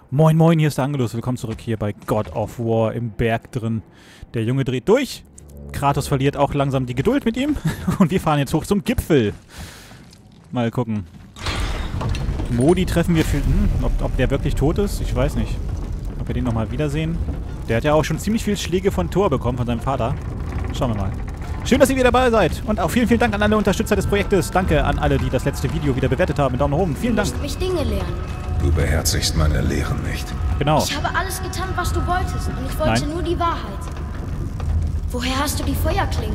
Moin moin, hier ist der Angelus. Willkommen zurück hier bei God of War im Berg drin. Der Junge dreht durch. Kratos verliert auch langsam die Geduld mit ihm. Und wir fahren jetzt hoch zum Gipfel. Mal gucken. Modi treffen wir für... ob der wirklich tot ist? Ich weiß nicht. Ob wir den nochmal wiedersehen. Der hat ja auch schon ziemlich viele Schläge von Thor bekommen, von seinem Vater. Schauen wir mal. Schön, dass ihr wieder dabei seid. Und auch vielen, vielen Dank an alle Unterstützer des Projektes. Danke an alle, die das letzte Video wieder bewertet haben. Mit Daumen nach oben. Vielen Dank. Du musst mich Dinge lernen. Du beherzigst meine Lehren nicht. Genau. Ich habe alles getan, was du wolltest. Und ich wollte nur die Wahrheit. Woher hast du die Feuerklingen?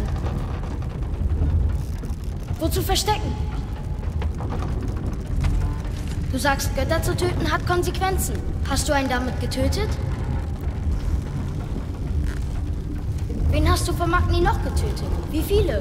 Wozu verstecken? Du sagst, Götter zu töten hat Konsequenzen. Hast du einen damit getötet? Wen hast du von Magni noch getötet? Wie viele?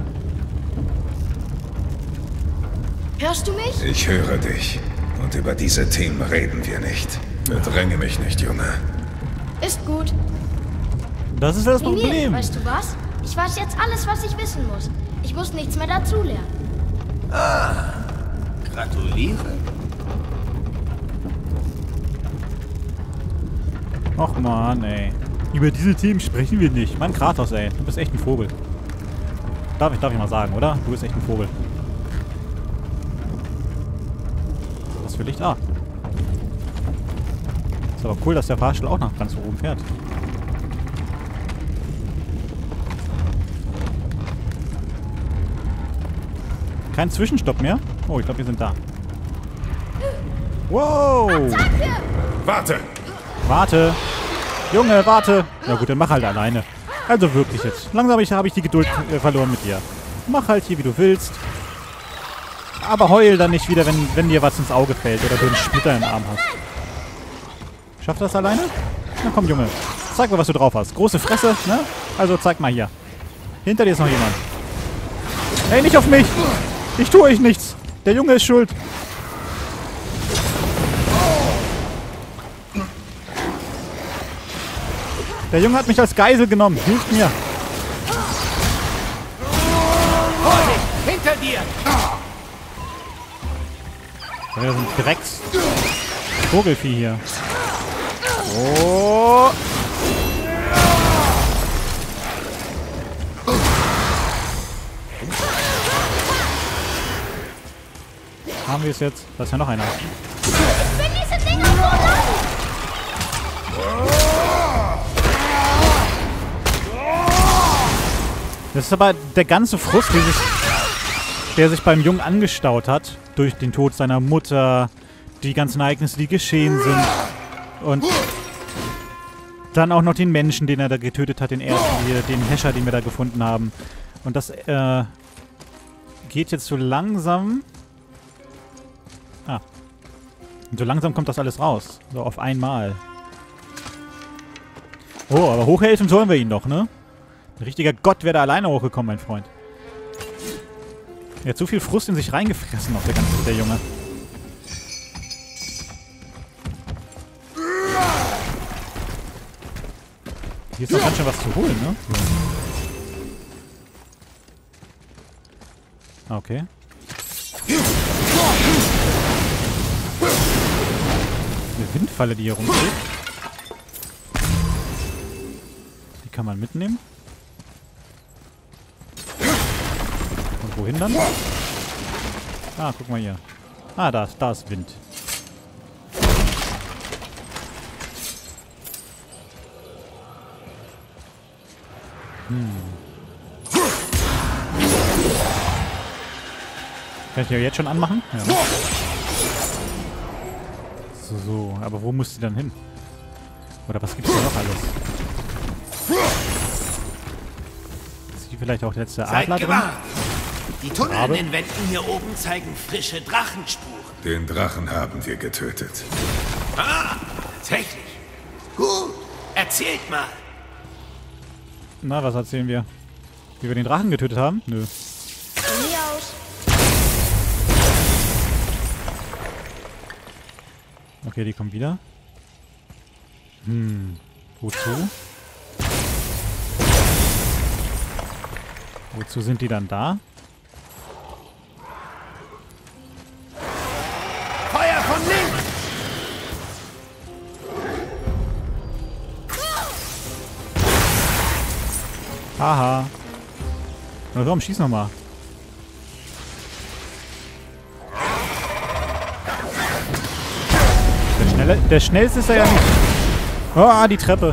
Hörst du mich? Ich höre dich. Und über diese Themen reden wir nicht. Bedränge mich nicht, Junge. Ist gut. Das ist das Mimir, Problem. weißt du was? Ich weiß jetzt alles, was ich wissen muss. Ich muss nichts mehr dazulernen. Ah, gratuliere. Och man, ey. Über diese Themen sprechen wir nicht. Mann, Kratos, ey. Du bist echt ein Vogel. Darf ich mal sagen, oder? Du bist echt ein Vogel. Was für Licht? Ah. Ist aber cool, dass der Fahrstuhl auch nach ganz oben fährt. Kein Zwischenstopp mehr? Oh, ich glaube, wir sind da. Wow! Warte! Warte! Junge, warte! Na gut, dann mach halt alleine. Also wirklich jetzt. Langsam habe ich die Geduld verloren mit dir. Mach halt hier, wie du willst. Aber heul dann nicht wieder, wenn dir was ins Auge fällt oder du einen Splitter im Arm hast. Schafft das alleine? Na komm, Junge. Zeig mal, was du drauf hast. Große Fresse, ne? Also zeig mal hier. Hinter dir ist noch jemand. Ey, nicht auf mich! Ich tue euch nichts. Der Junge ist schuld. Der Junge hat mich als Geisel genommen. Hilft mir. Vorsicht, hinter dir! Da ist ein Drecks Vogelvieh hier. Oh. Haben wir es jetzt? Da ist ja noch einer. Ich bin diese Dinger so lang! Das ist aber der ganze Frust, der sich beim Jungen angestaut hat. Durch den Tod seiner Mutter, die ganzen Ereignisse, die geschehen sind. Und dann auch noch den Menschen, den er da getötet hat, den ersten hier, den Hescher, den wir da gefunden haben. Und das geht jetzt so langsam... Ah. Und so langsam kommt das alles raus. So auf einmal. Oh, aber hochhelfen sollen wir ihn doch, ne? Ein richtiger Gott wäre da alleine hochgekommen, mein Freund. Er hat so viel Frust in sich reingefressen auf der Junge. Hier ist noch ganz schön was zu holen, ne? Okay. Eine Windfalle, die hier rumsteht. Die kann man mitnehmen. Und wohin dann? Ah, guck mal hier. Ah, da ist Wind. Kann ich die jetzt schon anmachen? Ja. So, aber wo muss die dann hin? Oder was gibt's da noch alles? Ist hier vielleicht auch der letzte Adler drin? Die Tunnel in den Wänden hier oben zeigen frische Drachenspuren. Den Drachen haben wir getötet. Ah, tatsächlich. Gut, erzählt mal. Na, was erzählen wir? Wie wir den Drachen getötet haben? Nö. Von mir aus. Okay, die kommen wieder. Wozu? Wozu sind die dann da? Feuer von links! Haha. Na komm, schieß nochmal. Der schnellste ist er ja nicht. Oh, die Treppe.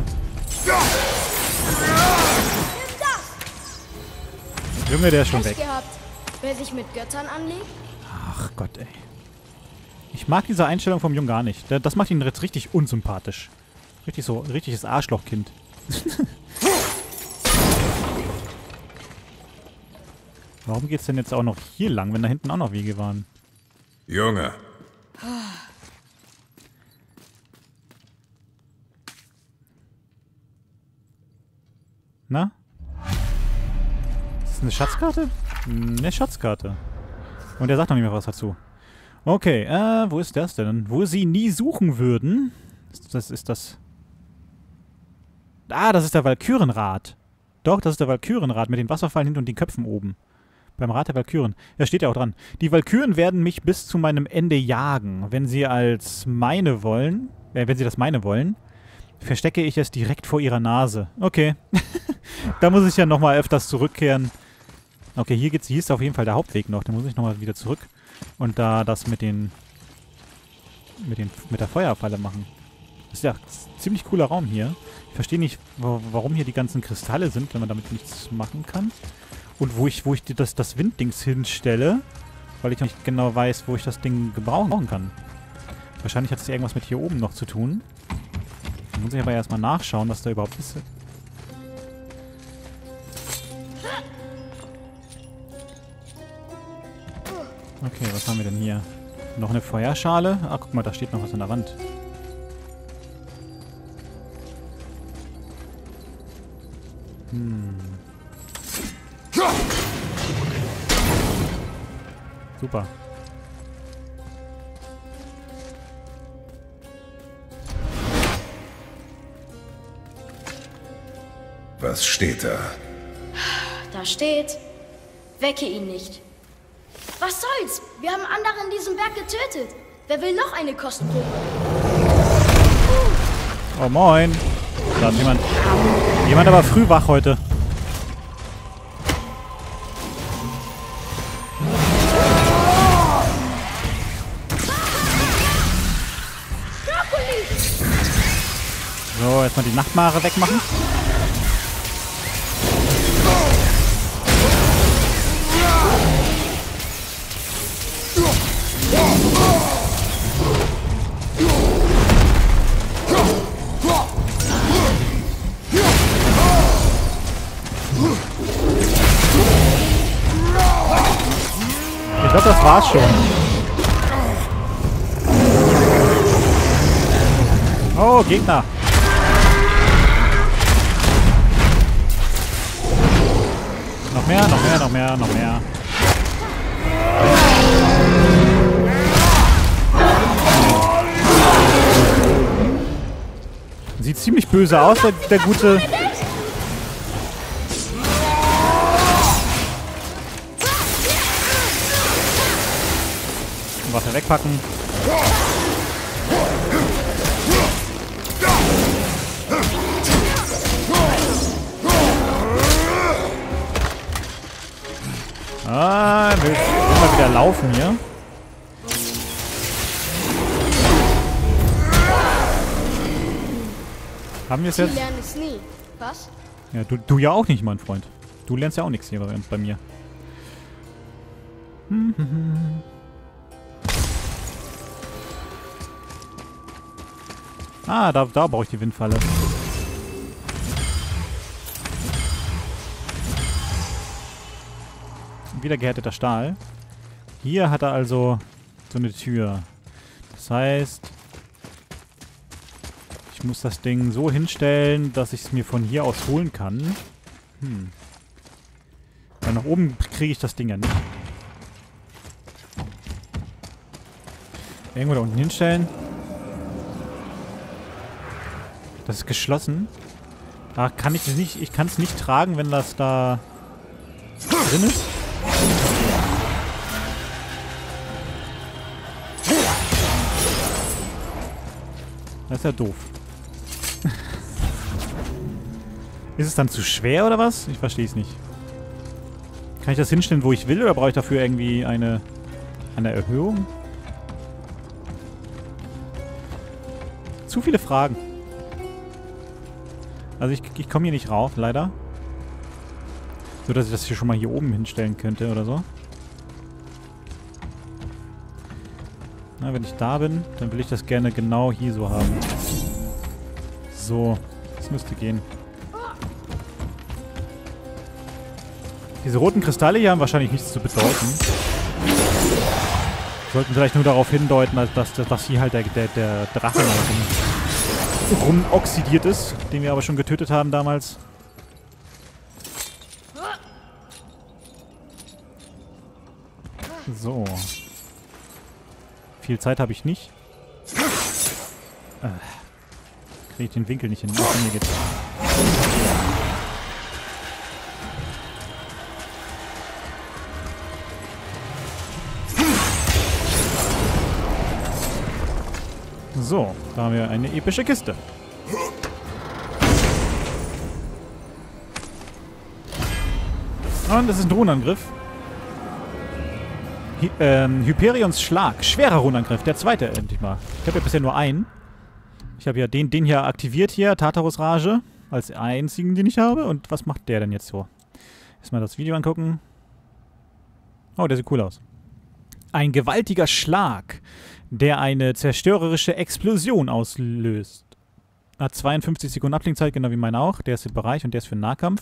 Junge, der ist schon weg. Gehabt. Wer sich mit Göttern anlegt? Ach Gott, ey. Ich mag diese Einstellung vom Jungen gar nicht. Das macht ihn jetzt richtig unsympathisch. Richtig so, richtiges Arschlochkind. Warum geht's denn jetzt auch noch hier lang, wenn da hinten auch noch Wege waren? Junge. Na? Ist das eine Schatzkarte? Eine Schatzkarte. Und er sagt noch nicht mehr was dazu. Okay, wo ist das denn? Wo sie nie suchen würden. Ist das... Ah, das ist der Walkürenrat. Doch, das ist der Walkürenrat mit den Wasserfallen hinten und den Köpfen oben. Beim Rat der Walküren. Ja, steht ja auch dran. Die Walküren werden mich bis zu meinem Ende jagen. Wenn sie das meine wollen, verstecke ich es direkt vor ihrer Nase. Okay. Da muss ich ja nochmal öfters zurückkehren. Okay, hier ist auf jeden Fall der Hauptweg noch. Da muss ich nochmal wieder zurück. Und da das mit der Feuerfalle machen. Das ist ja ein ziemlich cooler Raum hier. Ich verstehe nicht, warum hier die ganzen Kristalle sind, wenn man damit nichts machen kann. Und wo ich das Winddings hinstelle, weil ich noch nicht genau weiß, wo ich das Ding gebrauchen kann. Wahrscheinlich hat es irgendwas mit hier oben noch zu tun. Da muss ich aber erstmal nachschauen, was da überhaupt ist. Okay, was haben wir denn hier? Noch eine Feuerschale? Ah, guck mal, da steht noch was an der Wand. Super. Was steht da? Da steht, wecke ihn nicht. Was soll's? Wir haben andere in diesem Berg getötet. Wer will noch eine Kostprobe? Oh, moin. Da ist jemand. Jemand aber früh wach heute. So, erstmal die Nachtmare wegmachen. Ich glaube, das war's schon. Oh, Gegner. Noch mehr, noch mehr, noch mehr, noch mehr. Sieht ziemlich böse aus, der gute... Waffe wegpacken. Ah, will mal wieder laufen hier. Haben wir es jetzt? Ich lerne es nie. Was? Ja, du ja auch nicht, mein Freund. Du lernst ja auch nichts hier bei mir. Ah, da brauche ich die Windfalle. Wieder gehärteter Stahl. Hier hat er also so eine Tür. Das heißt, ich muss das Ding so hinstellen, dass ich es mir von hier aus holen kann. Weil nach oben kriege ich das Ding ja nicht. Irgendwo da unten hinstellen. Das ist geschlossen. Da kann ich es nicht. Ich kann es nicht tragen, wenn das da drin ist. Das ist ja doof. Ist es dann zu schwer oder was? Ich verstehe es nicht. Kann ich das hinstellen, wo ich will, oder brauche ich dafür irgendwie eine Erhöhung? Zu viele Fragen. Also ich komme hier nicht rauf, leider. So, dass ich das hier schon mal hier oben hinstellen könnte oder so. Na, wenn ich da bin, dann will ich das gerne genau hier so haben. So, das müsste gehen. Diese roten Kristalle hier haben wahrscheinlich nichts zu bedeuten. Sollten vielleicht nur darauf hindeuten, dass hier halt der Drache rumoxidiert ist, den wir aber schon getötet haben damals. So. Viel Zeit habe ich nicht. Kriege ich den Winkel nicht hin. Ach, mir geht's. So, da haben wir eine epische Kiste. Und das ist ein Runenangriff. Hyperions Schlag. Schwerer Runenangriff. Der zweite endlich mal. Ich habe ja bisher nur einen. Ich habe ja den hier aktiviert hier. Tartarus Rage. Als einzigen, den ich habe. Und was macht der denn jetzt so? Erstmal das Video angucken. Oh, der sieht cool aus. Ein gewaltiger Schlag, der eine zerstörerische Explosion auslöst. Hat 52 Sekunden Abklingzeit, genau wie meiner auch. Der ist im Bereich und der ist für Nahkampf.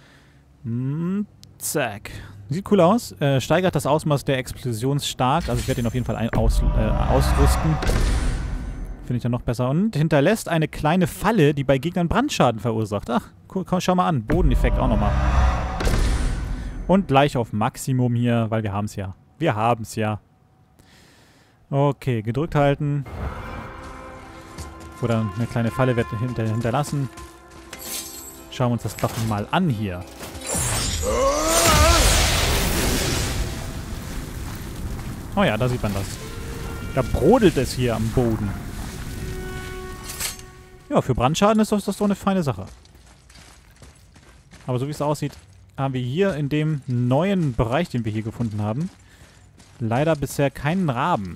Zack. Sieht cool aus. Steigert das Ausmaß der Explosion stark. Also ich werde ihn auf jeden Fall ausrüsten. Finde ich dann noch besser. Und hinterlässt eine kleine Falle, die bei Gegnern Brandschaden verursacht. Ach, cool, komm, schau mal an. Bodeneffekt auch nochmal. Und gleich auf Maximum hier, weil wir haben es ja. Wir haben es ja. Okay, gedrückt halten. Oder eine kleine Falle wird hinterlassen. Schauen wir uns das doch mal an hier. Oh ja, da sieht man das. Da brodelt es hier am Boden. Ja, für Brandschaden ist das so eine feine Sache. Aber so wie es aussieht, haben wir hier in dem neuen Bereich, den wir hier gefunden haben, leider bisher keinen Raben.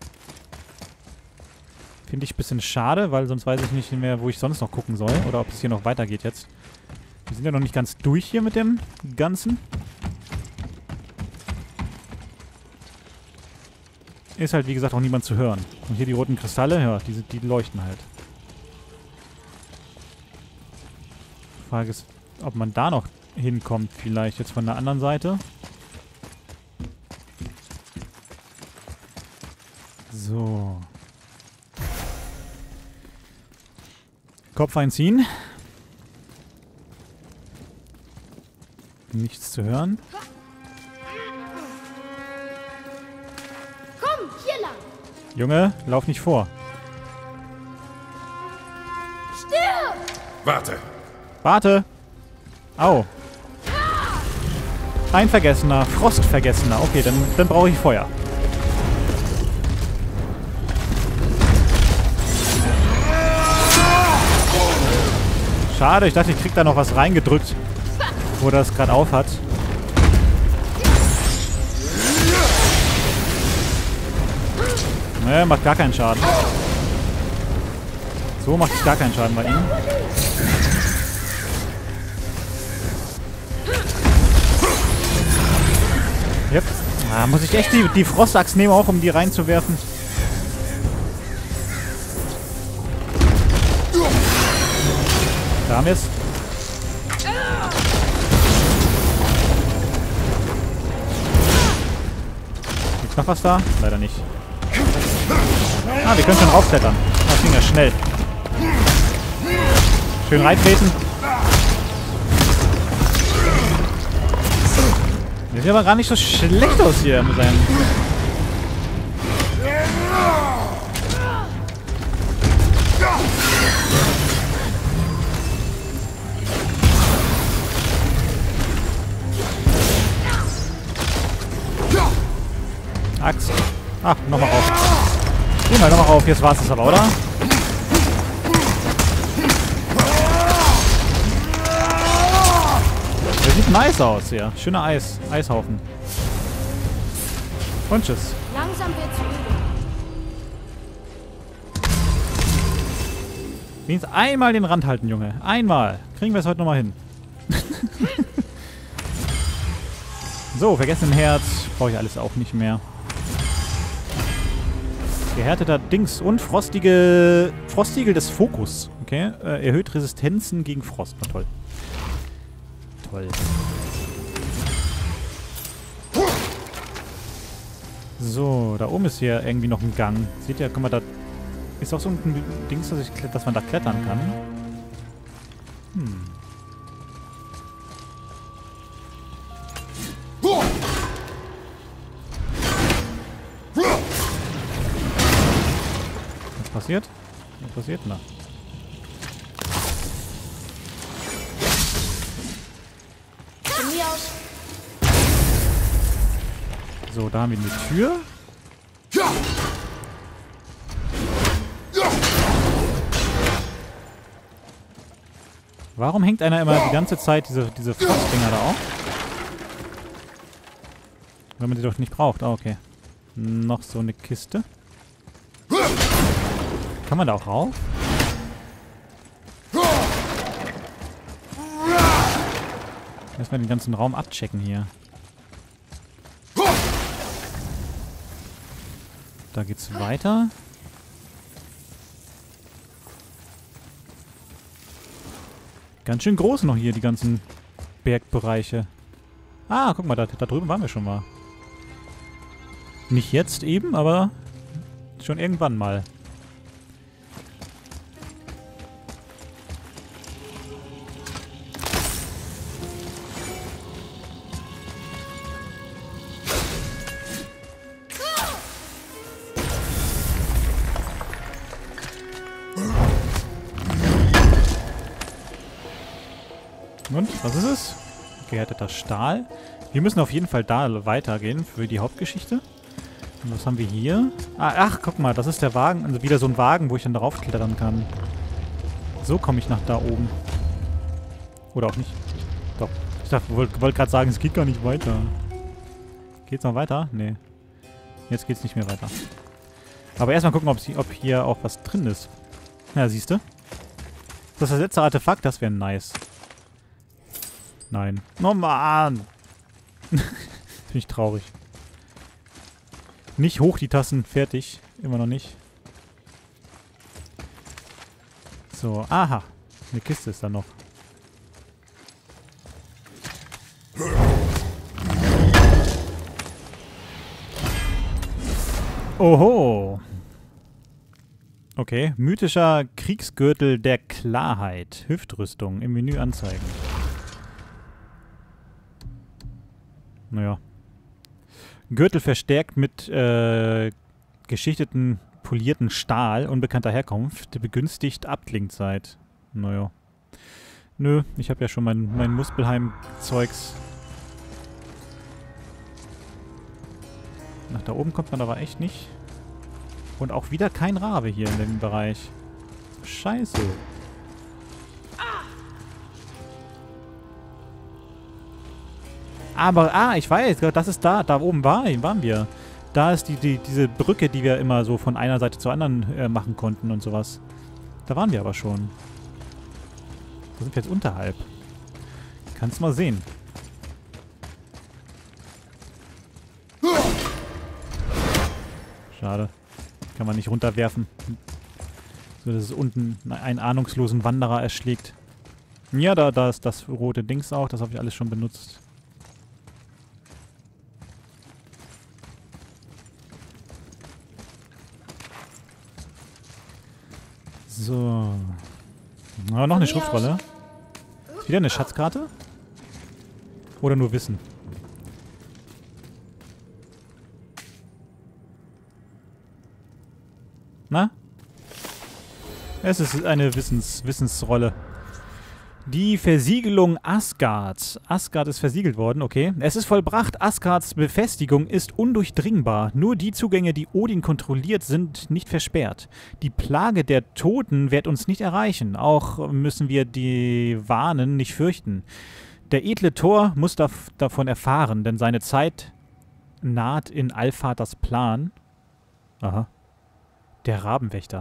Finde ich ein bisschen schade, weil sonst weiß ich nicht mehr, wo ich sonst noch gucken soll. Oder ob es hier noch weitergeht jetzt. Wir sind ja noch nicht ganz durch hier mit dem Ganzen. Ist halt, wie gesagt, auch niemand zu hören. Und hier die roten Kristalle, ja, die leuchten halt. Die Frage ist, ob man da noch hinkommt, vielleicht jetzt von der anderen Seite. So. Kopf einziehen. Nichts zu hören. Komm, hier lang. Junge, lauf nicht vor. Stirb! Warte. Warte! Au. Ein Vergessener. Frostvergessener. Okay, dann brauche ich Feuer. Schade, ich dachte, ich krieg da noch was reingedrückt, wo das gerade auf hat. Ne, macht gar keinen Schaden. So macht es gar keinen Schaden bei ihm. Yep. Ah, muss ich echt die Frostachs nehmen, auch um die reinzuwerfen? Da haben wir es. Gibt's noch was da? Leider nicht. Ah, wir können schon raufklettern. Das ging ja schnell. Schön reintreten. Der sieht aber gar nicht so schlecht aus hier mit seinem... Axt. Ach, nochmal rauf. Geh mal nochmal rauf, jetzt war's es aber, oder? sieht nice aus, ja. Schöner Eishaufen. Und tschüss. Langsam wird's öde. Wenigstens einmal den Rand halten, Junge. Einmal. Kriegen wir es heute nochmal hin. So, vergessen Herz. Brauche ich alles auch nicht mehr. Gehärteter Dings und Frostigel des Fokus. Okay. Erhöht Resistenzen gegen Frost. Na toll. Toll. So, da oben ist hier irgendwie noch ein Gang. Seht ihr, guck mal, da ist auch so ein Dings, dass man da klettern kann. Was passiert? Was passiert? Na. Von mir aus. So, da haben wir eine Tür. Warum hängt einer immer die ganze Zeit diese Frostdinger da auf? Wenn man sie doch nicht braucht. Ah, okay. Noch so eine Kiste. Kann man da auch rauf? Erstmal den ganzen Raum abchecken hier. Da geht's weiter. Ganz schön groß noch hier, die ganzen Bergbereiche. Ah, guck mal, da drüben waren wir schon mal. Nicht jetzt eben, aber schon irgendwann mal. Und, was ist es? Gehärteter Stahl. Wir müssen auf jeden Fall da weitergehen für die Hauptgeschichte. Und was haben wir hier? Ach, guck mal, das ist der Wagen. Also wieder so ein Wagen, wo ich dann drauf klettern kann. So komme ich nach da oben. Oder auch nicht. Doch. Ich wollte gerade sagen, es geht gar nicht weiter. Geht's noch weiter? Nee. Jetzt geht's nicht mehr weiter. Aber erstmal gucken, ob hier auch was drin ist. Ja, siehst du? Das letzte Artefakt, das wäre nice. Nein. Oh Mann! Finde ich traurig. Nicht hoch die Tassen. Fertig. Immer noch nicht. So, aha. Eine Kiste ist da noch. Oho. Okay. Mythischer Kriegsgürtel der Klarheit. Hüftrüstung. Im Menü anzeigen. Naja. Gürtel verstärkt mit geschichteten, polierten Stahl unbekannter Herkunft. Begünstigt Abklingzeit. Naja. Nö, ich habe ja schon mein Muspelheim-Zeugs. Nach da oben kommt man aber echt nicht. Und auch wieder kein Rabe hier in dem Bereich. Scheiße. Aber, ich weiß, das ist da. Da oben waren wir. Da ist diese Brücke, die wir immer so von einer Seite zur anderen machen konnten und sowas. Da waren wir aber schon. Da sind wir jetzt unterhalb. Kannst mal sehen. Schade. Kann man nicht runterwerfen. So, dass es unten einen ahnungslosen Wanderer erschlägt. Ja, da ist das rote Dings auch. Das habe ich alles schon benutzt. So. Aber noch eine Schriftrolle. Wieder eine Schatzkarte? Oder nur Wissen? Na? Es ist eine Wissensrolle. Die Versiegelung Asgards. Asgard ist versiegelt worden, okay. Es ist vollbracht. Asgards Befestigung ist undurchdringbar. Nur die Zugänge, die Odin kontrolliert, sind nicht versperrt. Die Plage der Toten wird uns nicht erreichen. Auch müssen wir die Warnen nicht fürchten. Der edle Thor muss davon erfahren, denn seine Zeit naht in Allvaters Plan. Aha. Der Rabenwächter.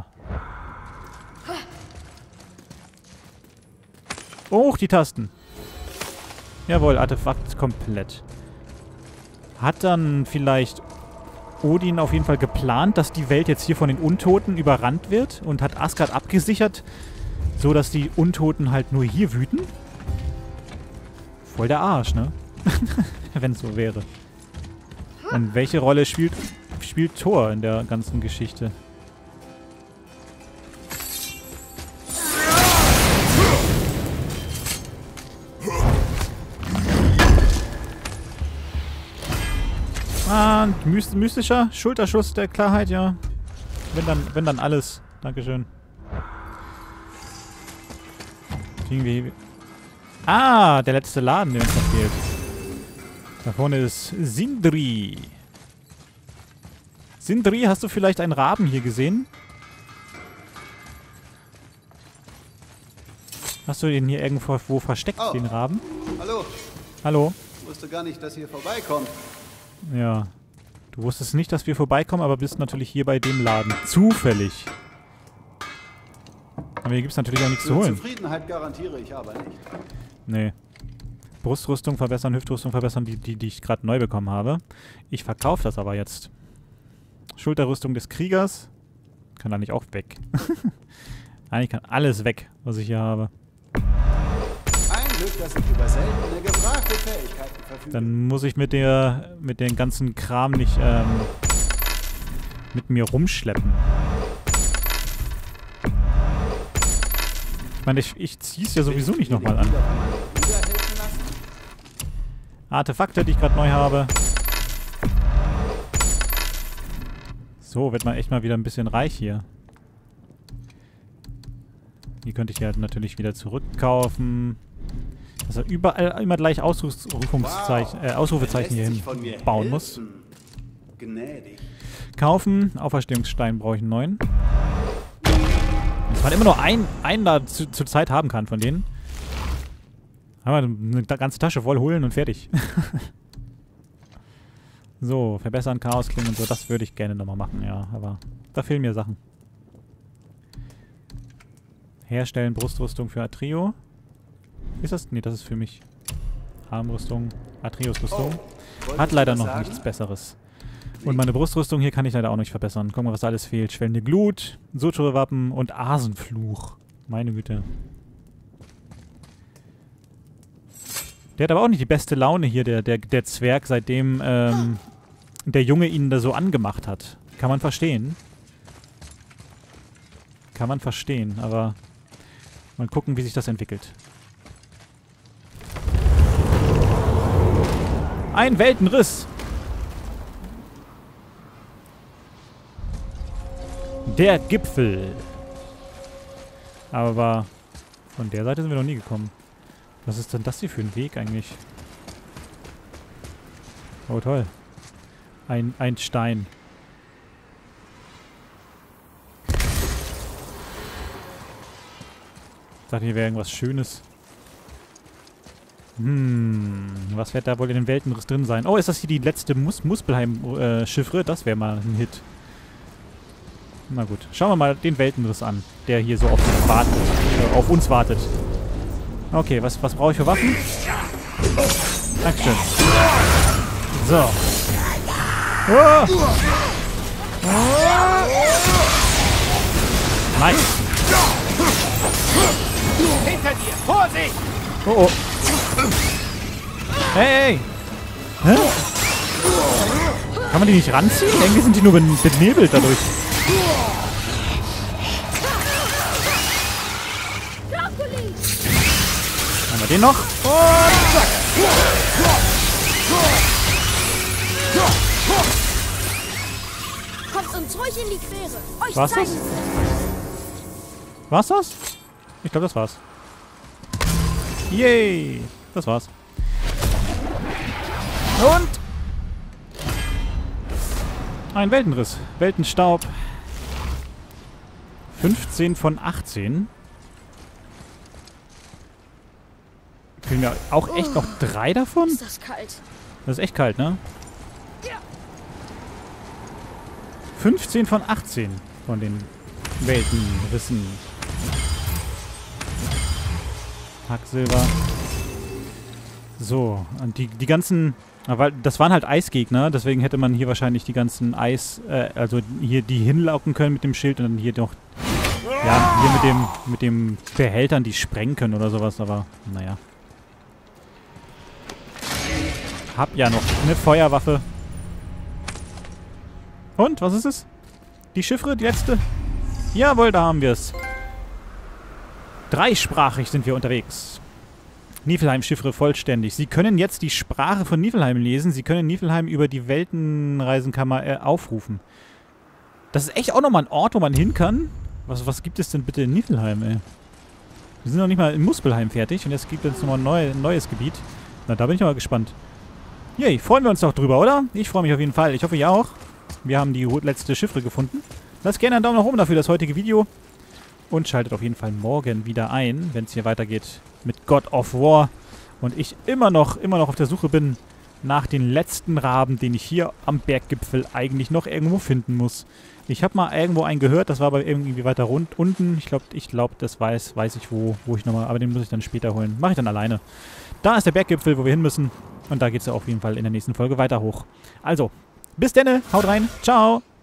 Hoch die Tasten. Jawohl, Artefakt komplett. Hat dann vielleicht Odin auf jeden Fall geplant, dass die Welt jetzt hier von den Untoten überrannt wird und hat Asgard abgesichert, so dass die Untoten halt nur hier wüten? Voll der Arsch, ne? Wenn es so wäre. Und welche Rolle spielt Thor in der ganzen Geschichte? Ah, mystischer Schulterschuss der Klarheit, ja. Wenn dann alles. Dankeschön. Irgendwie. Ah, der letzte Laden, der uns noch fehlt. Da vorne ist Sindri. Sindri, hast du vielleicht einen Raben hier gesehen? Hast du den hier irgendwo versteckt, den Raben? Hallo. Hallo. Ich wusste gar nicht, dass ihr vorbeikommt. Ja. Du wusstest nicht, dass wir vorbeikommen, aber bist natürlich hier bei dem Laden. Zufällig. Aber hier gibt es natürlich auch nichts zu holen. Zufriedenheit garantiere ich aber nicht. Nee. Brustrüstung verbessern, Hüftrüstung verbessern, die ich gerade neu bekommen habe. Ich verkaufe das aber jetzt. Schulterrüstung des Kriegers. Kann eigentlich auch weg. Eigentlich kann alles weg, was ich hier habe. Ein Glück, dass ich über seltene gefragte Fähigkeiten verfüge. Dann muss ich mit dem ganzen Kram nicht mit mir rumschleppen. Ich meine, ich ziehe es ja sowieso nicht nochmal an. Artefakte, die ich gerade neu habe. So, wird man echt mal wieder ein bisschen reich hier. Die könnte ich ja halt natürlich wieder zurückkaufen. Dass er überall immer gleich Ausrufezeichen hier hin bauen muss. Gnädig. Kaufen. Auferstehungsstein brauche ich einen neuen. Dass man immer nur einen da zur Zeit haben kann von denen. Haben wir eine ganze Tasche voll holen und fertig. So, verbessern, Chaosklingen und so. Das würde ich gerne nochmal machen, ja. Aber da fehlen mir Sachen. Herstellen Brustrüstung für Atrio. Ist das? Nee, das ist für mich. Armrüstung, Atreus Rüstung. Hat leider noch nichts Besseres. Und meine Brustrüstung hier kann ich leider auch nicht verbessern. Guck mal, was alles fehlt. Schwellende Glut, Suture-Wappen und Asenfluch. Meine Güte. Der hat aber auch nicht die beste Laune hier, der Zwerg, seitdem der Junge ihn da so angemacht hat. Kann man verstehen. Kann man verstehen, aber mal gucken, wie sich das entwickelt. Ein Weltenriss! Der Gipfel! Aber von der Seite sind wir noch nie gekommen. Was ist denn das hier für ein Weg eigentlich? Oh, toll. Ein Stein. Ich dachte, hier wäre irgendwas Schönes. Was wird da wohl in den Weltenriss drin sein? Oh, ist das hier die letzte Muspelheim-Chiffre? Das wäre mal ein Hit. Na gut. Schauen wir mal den Weltenriss an, der hier so auf uns wartet. Okay, was brauche ich für Waffen? Dankeschön. So. Oh. Oh. Nice. Hinter dir! Vorsicht! Oh oh. Hey! Hä? Kann man die nicht ranziehen? Irgendwie sind die nur benebelt dadurch. Haben wir den noch? Und zack! Kommt uns ruhig in die Quere. Euch War's das? zeigen. War's das? Ich glaube, das war's. Yay! Das war's. Und ein Weltenriss. Weltenstaub. 15 von 18. Kriegen wir auch echt noch 3 davon? Ist das kalt. Das ist echt kalt, ne? 15 von 18 von den Weltenrissen. Hacksilber. So, und die ganzen... Weil das waren halt Eisgegner, deswegen hätte man hier wahrscheinlich die ganzen also hier die hinlocken können mit dem Schild und dann hier noch... Ja, hier mit dem Behältern, die sprengen können oder sowas, aber naja. Hab ja noch eine Feuerwaffe. Und, was ist es? Die Chiffre, die letzte? Jawohl, da haben wir es. 3-sprachig sind wir unterwegs. Niflheim-Chiffre vollständig. Sie können jetzt die Sprache von Niflheim lesen. Sie können Niflheim über die Weltenreisenkammer aufrufen. Das ist echt auch nochmal ein Ort, wo man hin kann. Was gibt es denn bitte in Niflheim, ey? Wir sind noch nicht mal in Muspelheim fertig und jetzt gibt es nochmal ein neues Gebiet. Na, da bin ich aber gespannt. Yay, freuen wir uns doch drüber, oder? Ich freue mich auf jeden Fall. Ich hoffe, ihr auch. Wir haben die letzte Chiffre gefunden. Lasst gerne einen Daumen nach oben dafür das heutige Video. Und schaltet auf jeden Fall morgen wieder ein, wenn es hier weitergeht mit God of War. Und ich immer noch auf der Suche bin nach den letzten Raben, den ich hier am Berggipfel eigentlich noch irgendwo finden muss. Ich habe mal irgendwo einen gehört, das war aber irgendwie weiter unten. Ich glaube, das weiß ich wo ich nochmal, aber den muss ich dann später holen. Mache ich dann alleine. Da ist der Berggipfel, wo wir hin müssen. Und da geht es ja auf jeden Fall in der nächsten Folge weiter hoch. Also, bis denne, haut rein, ciao!